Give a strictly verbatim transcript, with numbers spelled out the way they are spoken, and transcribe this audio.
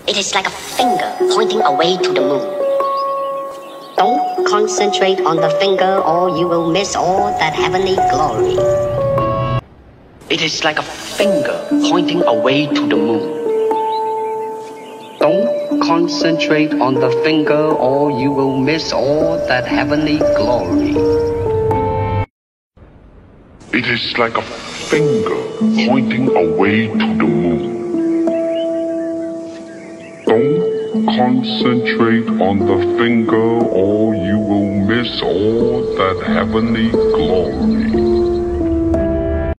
It is like a finger pointing away to the moon. Don't concentrate on the finger or you will miss all that heavenly glory. It is like a finger pointing away to the moon. Don't concentrate on the finger or you will miss all that heavenly glory. It is like a finger pointing away to the moon. Don't concentrate on the finger or you will miss all that heavenly glory.